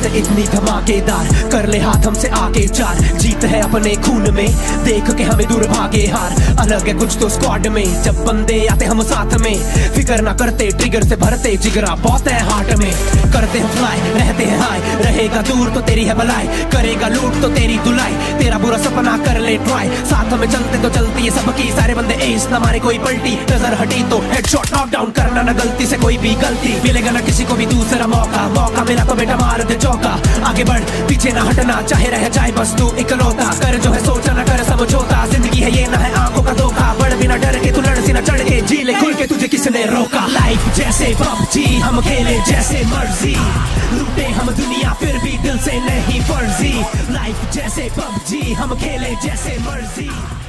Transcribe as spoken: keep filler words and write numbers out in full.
से इतनी धमाकेदार, कर ले हाथ हमसे आगे चार। जीत है अपने खून में, देख के हमें दूर भागे हार। अलग है कुछ तो स्क्वाड में, जब बंदे आते हम साथ में। फिकर ना करते, ट्रिगर से भरते, जिगरा बहुत है हार्ट में। करते हम फ्लाई, रहते हैं हाई, रहेगा दूर तो तेरी है भलाई, करेगा लूट तो तेरी धुलाई। तेरा बुरा सपना कर ले ट्राई, साथ में चलते तो चलती है सबकी। सारे बंदे एस ना मारे कोई पलटी, नजर हटी तो हेडशॉट नॉक डाउन करना ना गलती से कोई भी गलती। मिलेगा ना किसी को भी दूसरा मौका, मौका मिला तो बेटा मार दे चौका। आगे बढ़ पीछे ना हटना, चाहे रह जाए बस तू इकलौता। कर जो है सोचा ना कर समझौता, जिंदगी है ये ना है आंखों का धोखा। बढ़ बिना डर के तू लड़ सी ना चढ़ के, जी ले खुल के तुझे किसने रोका। लाइफ जैसे पबजी हम खेले जैसे मर्जी, लूटे हम दुनिया फिर भी दिल से नहीं फर्जी। लाइफ जैसे पबजी हम खेले जैसे मर्जी।